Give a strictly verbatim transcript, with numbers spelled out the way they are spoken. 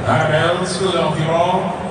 All right, man, let's fill it out, y'all.